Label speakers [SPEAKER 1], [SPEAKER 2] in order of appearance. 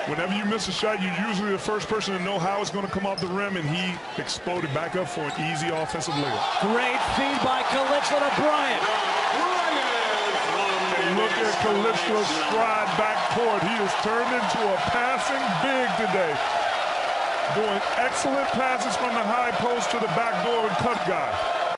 [SPEAKER 1] Whenever you miss a shot, you're usually the first person to know how it's going to come off the rim, and he exploded back up for an easy offensive layup.
[SPEAKER 2] Great feed by Kilicli to Bryant.
[SPEAKER 1] And look at Kilicli's stride backcourt. He has turned into a passing big today. Doing excellent passes from the high post to the back door and cut guy.